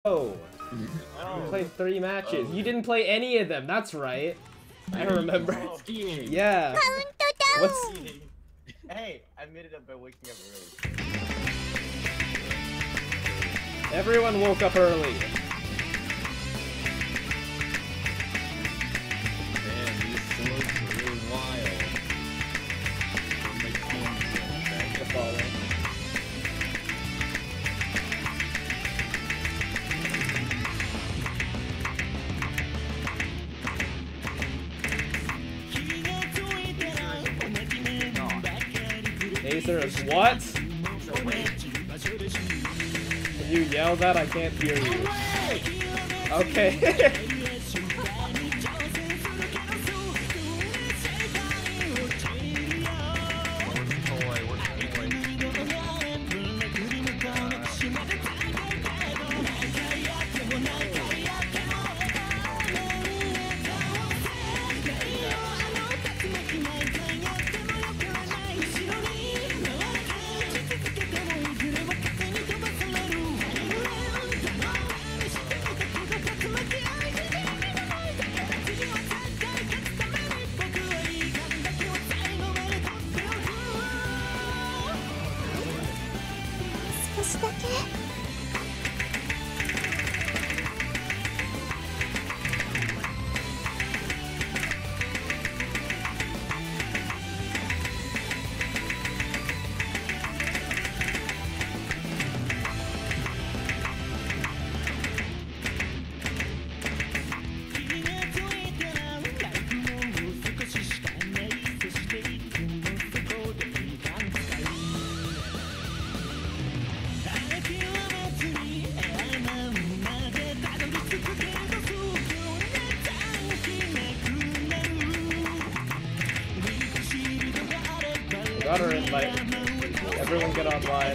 Oh, you played 3 matches. You didn't play any of them. That's right. I remember. Skiing. Yeah. What's? Hey, I made it up by waking up early. Everyone woke up early. Man, these slopes are really wild. I'm like back to follow. Acer is what? Can you yell that? I can't hear you. Okay. Got her invite. Everyone get online.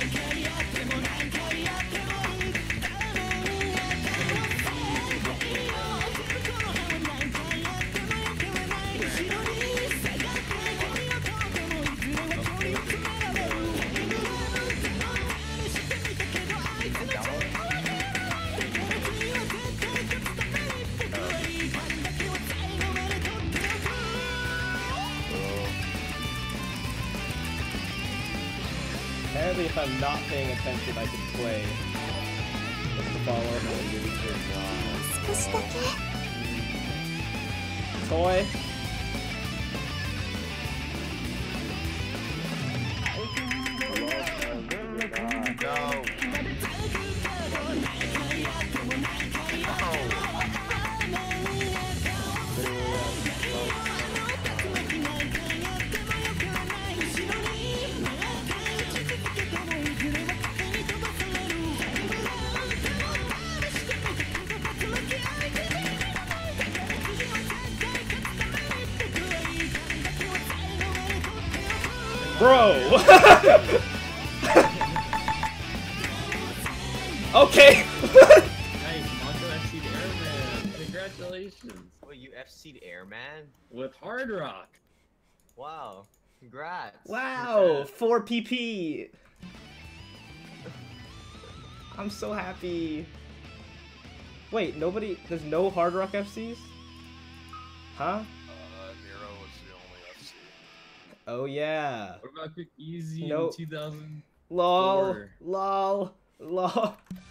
Apparently if I'm not paying attention I can play. What's the follow? Toy. Bro! Okay! Nice, Monto FC'd Airman. Congratulations. Wait, you FC'd Airman? With Hard Rock. Wow. Congrats. Wow! 4 PP! I'm so happy. Wait, there's no Hard Rock FCs? Huh? Nero was the only FC. Oh yeah. What about Quick Easy Nope. in 2000? Lol. Lol. Lol.